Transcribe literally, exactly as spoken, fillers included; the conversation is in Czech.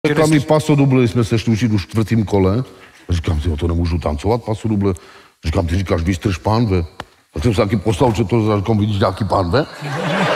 Říkal mi pasoduble, jsme se šli učit už v čtvrtým kole. A říkám si, to nemůžu tancovat pasoduble. Říkám, ty říkáš, vystrž pánve. Tak jsem se taky poslal, že to říkám, vidíš nějaký pánve?